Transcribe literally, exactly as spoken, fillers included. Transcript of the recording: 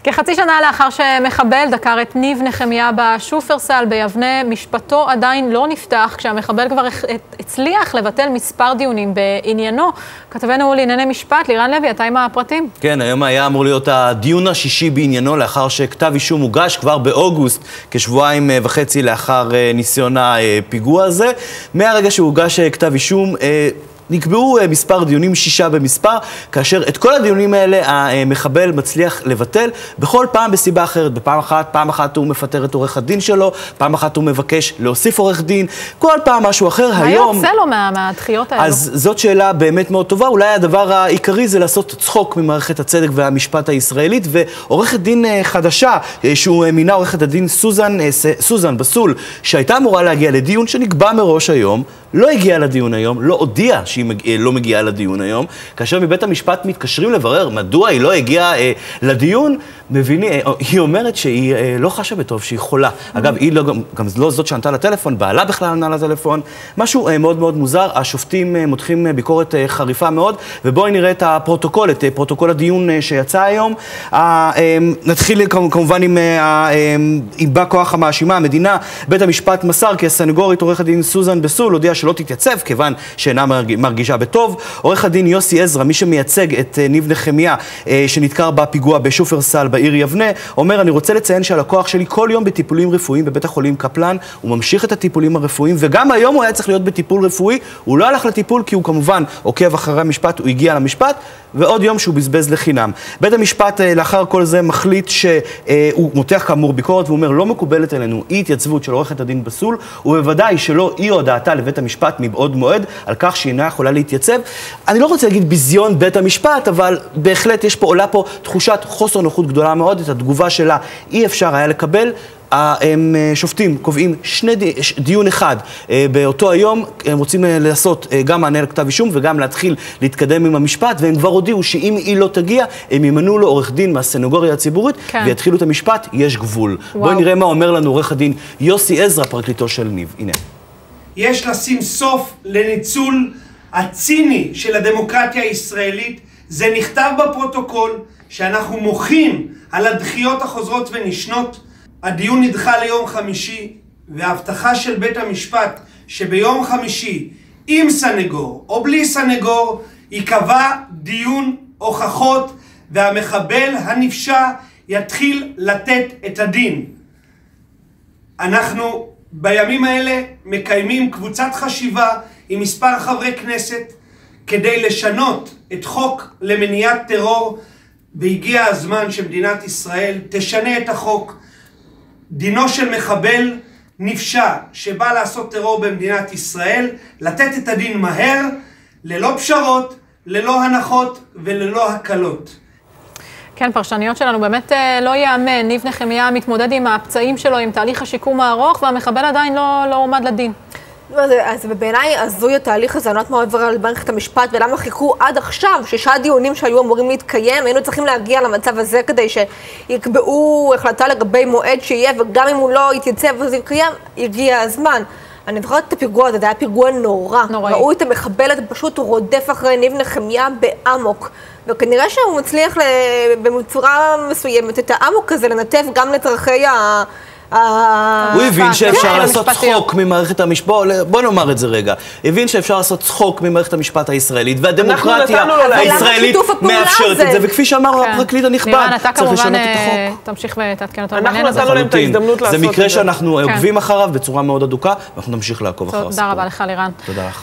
כחצי שנה לאחר שמחבל דקר את ניב נחמיה בשופרסל ביבנה, משפטו עדיין לא נפתח, כשהמחבל כבר הצליח לבטל מספר דיונים בעניינו. כתבנו לענייני משפט, לירן לוי, אתה עם הפרטים. כן, היום היה אמור להיות הדיון השישי בעניינו, לאחר שכתב אישום הוגש כבר באוגוסט, כשבועיים וחצי לאחר ניסיון הפיגוע הזה. מהרגע שהוגש כתב אישום, נקבעו מספר דיונים, שישה במספר, כאשר את כל הדיונים האלה המחבל מצליח לבטל, בכל פעם בסיבה אחרת. בפעם אחת, פעם אחת הוא מפטר את עורך הדין שלו, פעם אחת הוא מבקש להוסיף עורך דין, כל פעם משהו אחר. מה היום... יוצא לו מה, מהדחיות האלו? אז זאת שאלה באמת מאוד טובה. אולי הדבר העיקרי זה לעשות צחוק ממערכת הצדק והמשפט הישראלית, ועורכת דין חדשה, שהוא מינה עורכת הדין סוזן, סוזן בסול, שהייתה אמורה להגיע לדיון שנקבע מראש היום, לא הגיעה לדיון היום, לא הודיעה שהיא מג... לא מגיעה לדיון היום, כאשר מבית המשפט מתקשרים לברר מדוע היא לא הגיעה אה, לדיון, מביני, אה, היא אומרת שהיא אה, לא חשה בטוב, שהיא חולה. Mm-hmm. אגב, היא לא, גם, גם לא זאת שענתה לטלפון, בעלה בכלל ענה לטלפון, משהו אה, מאוד מאוד מוזר. השופטים אה, מותחים אה, ביקורת אה, חריפה מאוד, ובואי נראה את הפרוטוקול, את אה, פרוטוקול הדיון אה, שיצא היום. אה, אה, נתחיל כמובן עם, אה, אה, עם בא כוח המאשימה, המדינה. בית המשפט מסר כי הסנגורית עורך הדין סוזן בסול הודיעה שלא תתייצב, כיוון שאינה מרגישה בטוב. עורך הדין יוסי עזרא, מי שמייצג את ניב נחמיה, שנדקר בפיגוע בשופרסל בעיר יבנה, אומר, אני רוצה לציין שהלקוח שלי כל יום בטיפולים רפואיים בבית החולים קפלן, הוא ממשיך את הטיפולים הרפואיים, וגם היום הוא היה צריך להיות בטיפול רפואי, הוא לא הלך לטיפול כי הוא כמובן עוקב אחרי המשפט, הוא הגיע למשפט, ועוד יום שהוא בזבז לחינם. בית המשפט לאחר כל זה מחליט שהוא מותח כאמור ביקורת, והוא אומר, לא מקובלת עלינו אי התייצבות של עורכת הדין בסול, ובוודאי שלא אי הודעתה לבית המשפט מבעוד מועד על כך שהיא אינה יכולה להתייצב. אני לא רוצה להגיד ביזיון בית המשפט, אבל בהחלט יש פה, עולה פה תחושת חוסר נוחות גדולה מאוד. את התגובה שלה אי אפשר היה לקבל. השופטים קובעים שני דיון אחד באותו היום, הם רוצים לעשות גם מענה לכתב אישום וגם להתחיל להתקדם עם המשפט, והם כבר הודיעו שאם היא לא תגיע, הם ימנו לו עורך דין מהסנגוריה הציבורית, כן. ויתחילו את המשפט, יש גבול. וואו. בואי נראה מה אומר לנו עורך הדין יוסי עזרא, פרקליטו של ניב. הנה. יש לשים סוף לניצול הציני של הדמוקרטיה הישראלית. זה נכתב בפרוטוקול שאנחנו מוחים על הדחיות החוזרות ונשנות. הדיון נדחה ליום חמישי, וההבטחה של בית המשפט שביום חמישי עם סנגור או בלי סנגור ייקבע דיון הוכחות והמחבל הנפשע יתחיל לתת את הדין. אנחנו בימים האלה מקיימים קבוצת חשיבה עם מספר חברי כנסת כדי לשנות את חוק למניעת טרור, והגיע הזמן שמדינת ישראל תשנה את החוק. דינו של מחבל נפשע שבא לעשות טרור במדינת ישראל, לתת את הדין מהר, ללא פשרות, ללא הנחות וללא הקלות. כן, פרשניות שלנו באמת לא יאמן. ניב נחמיה מתמודד עם הפצעים שלו, עם תהליך השיקום הארוך, והמחבל עדיין לא, לא עומד לדין. אז בעיניי הזוי התהליך הזה, אני לא יודעת מה עובר על מערכת המשפט, ולמה חיכו עד עכשיו, שישה דיונים שהיו אמורים להתקיים, היינו צריכים להגיע למצב הזה כדי שיקבעו החלטה לגבי מועד שיהיה, וגם אם הוא לא יתייצב וזה יקיים, יגיע הזמן. אני זוכרת את הפיגוע הזה, זה היה פיגוע נורא. נוראי. ראו את המחבלת, פשוט רודף אחרי ניב נחמיה באמוק. וכנראה שהוא מצליח בצורה מסוימת את האמוק הזה לנתב גם לצרכי ה... הוא הבין שאפשר לעשות צחוק ממערכת המשפט, בוא נאמר את זה רגע, הבין שאפשר לעשות צחוק ממערכת המשפט הישראלית, והדמוקרטיה הישראלית מאפשרת את זה, וכפי שאמר הפרקליט הנכבד, צריך לשנות את החוק. תמשיך ותעדכן אותנו בעניין הזה. אנחנו נתנו להם את ההזדמנות לעשות את זה. זה מקרה שאנחנו עוקבים אחריו בצורה מאוד אדוקה, ואנחנו נמשיך לעקוב אחריו. תודה רבה לך, לירן. תודה לך.